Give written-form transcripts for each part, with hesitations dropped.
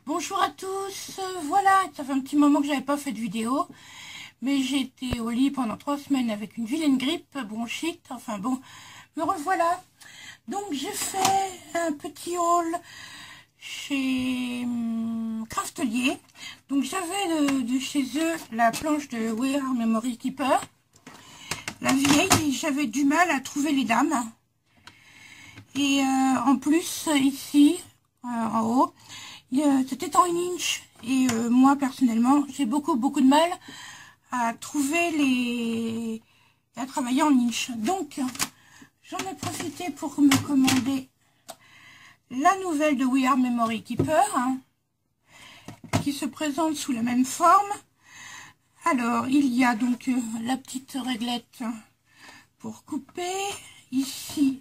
Bonjour à tous, voilà, ça fait un petit moment que j'avais pas fait de vidéo, mais j'ai été au lit pendant 3 semaines avec une vilaine grippe, bronchite, enfin bon, me revoilà. Donc j'ai fait un petit haul chez Craftelier. Donc j'avais de chez eux la planche de We Are Memory Keeper, la vieille, et j'avais du mal à trouver les dames. Et en plus, ici, en haut, c'était en 1 inch. Et moi, personnellement, j'ai beaucoup de mal à trouver à travailler en inch. Donc, j'en ai profité pour me commander la nouvelle de We Are Memory Keeper, qui se présente sous la même forme. Alors, il y a donc la petite réglette pour couper. Ici,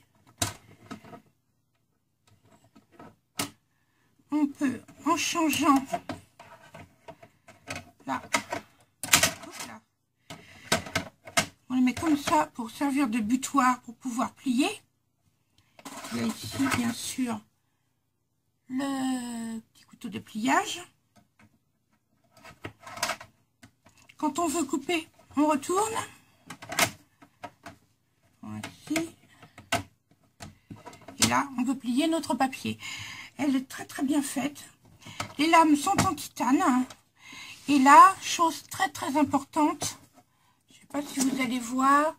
on peut, en changeant là, on les met comme ça pour servir de butoir pour pouvoir plier. Il y a ici bien sûr le petit couteau de pliage. Quand on veut couper, on retourne. Voici. Et là, on peut plier notre papier. Elle est très bien faite. Les lames sont en titane. Et là, chose très importante, je ne sais pas si vous allez voir,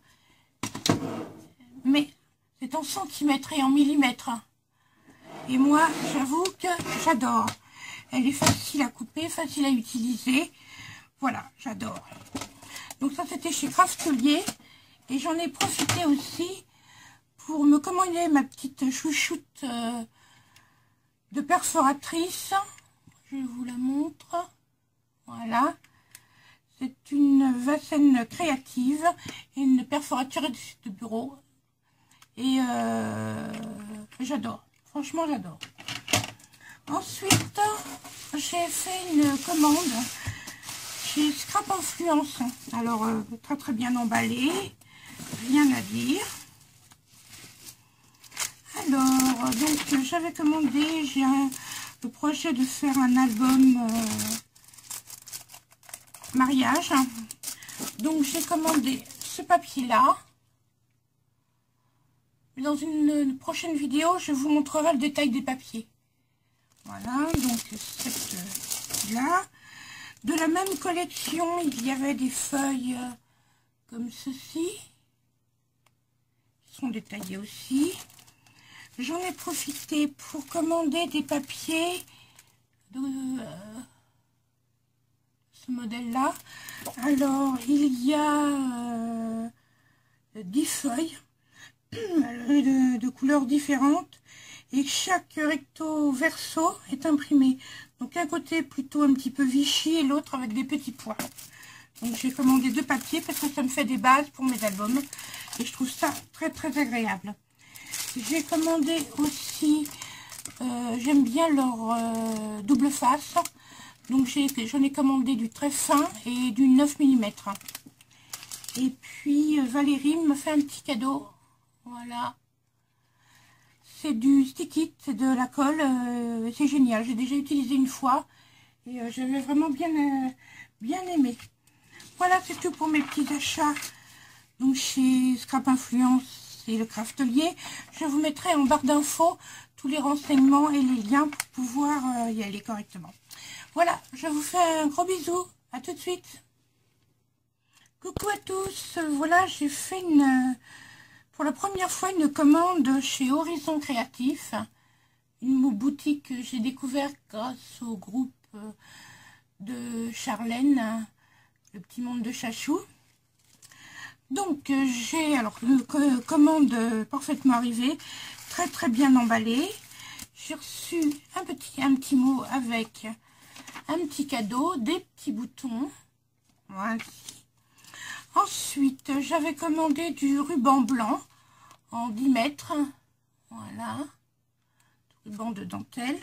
mais c'est en centimètres et en millimètres. Et moi, j'avoue que j'adore. Elle est facile à couper, facile à utiliser. Voilà, j'adore. Donc ça, c'était chez Craftelier. Et j'en ai profité aussi pour me commander ma petite chouchoute de perforatrice. Je vous la montre. Voilà. C'est une Vasen créative et une perforatrice de bureau. Et j'adore. Franchement, j'adore. Ensuite, j'ai fait une commande chez Scrap Influence. Alors, très bien emballé. Rien à dire. Alors, donc, j'avais commandé, j'ai le projet de faire un album mariage. Donc, j'ai commandé ce papier-là. Dans une prochaine vidéo, je vous montrerai le détail des papiers. Voilà, donc cette là. De la même collection, il y avait des feuilles comme ceci. Qui sont détaillées aussi. J'en ai profité pour commander des papiers de ce modèle-là. Alors, il y a 10 feuilles de couleurs différentes et chaque recto verso est imprimé. Donc, un côté plutôt un petit peu Vichy et l'autre avec des petits points. Donc, j'ai commandé 2 papiers parce que ça me fait des bases pour mes albums et je trouve ça très agréable. J'ai commandé aussi, j'aime bien leur double face, donc j'en ai commandé du très fin et du 9 mm. Et puis Valérie me fait un petit cadeau, voilà, c'est du stick-it, c'est de la colle, c'est génial, j'ai déjà utilisé une fois et j'avais vraiment bien aimé. Voilà, c'est tout pour mes petits achats, donc chez Scrap Influence et le Craftelier. Je vous mettrai en barre d'infos tous les renseignements et les liens pour pouvoir y aller correctement. Voilà, je vous fais un gros bisou. À tout de suite. Coucou à tous. Voilà, j'ai fait pour la première fois une commande chez Horizon Créatif. Une boutique que j'ai découverte grâce au groupe de Charlène, le petit monde de Chachou. Donc j'ai alors une commande parfaitement arrivée, très bien emballée. J'ai reçu un petit mot avec un petit cadeau, des petits boutons. Voilà. Ensuite, j'avais commandé du ruban blanc en 10 mètres. Voilà, ruban de dentelle.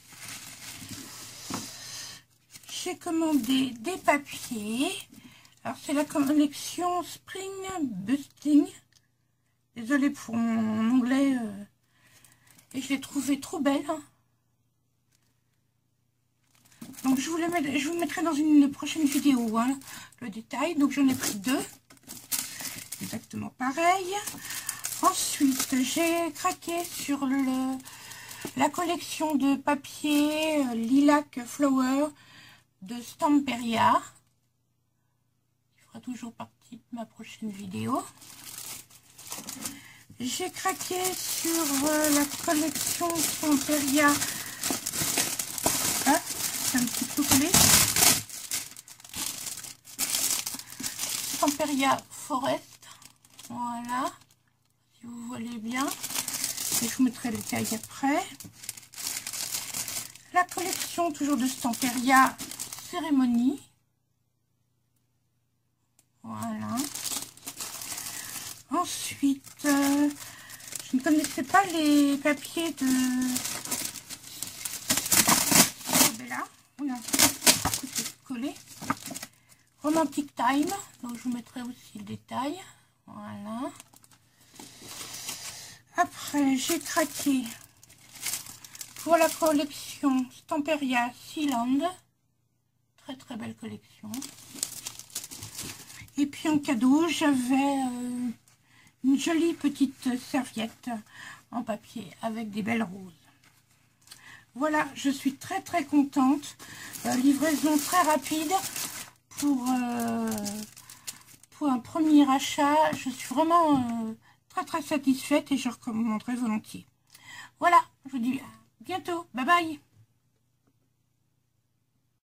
J'ai commandé des papiers. Alors, c'est la collection Spring Busting. Désolée pour mon anglais. Et je l'ai trouvée trop belle. Donc je vous mettrai dans une prochaine vidéo hein, le détail. Donc j'en ai pris 2. Exactement pareil. Ensuite, j'ai craqué sur la collection de papier Lilac Flower de Stamperia. Il fera toujours partie de ma prochaine vidéo. J'ai craqué sur la collection Stamperia. Ah, c'est un petit peu collé. Stamperia Forest. Voilà. Si vous voyez bien. Et je vous mettrai le détail après. La collection toujours de Stamperia Cérémonie. Voilà. Ensuite, je ne connaissais pas les papiers de Bella. Oula, c'est collé. Romantic Time. Donc je vous mettrai aussi le détail. Voilà. Après, j'ai craqué pour la collection Stamperia Sealand. Très très belle collection. Et puis en cadeau, j'avais une jolie petite serviette en papier avec des belles roses. Voilà, je suis très très contente. Livraison très rapide pour un premier achat. Je suis vraiment très très satisfaite et je recommanderais volontiers. Voilà, je vous dis à bientôt. Bye bye.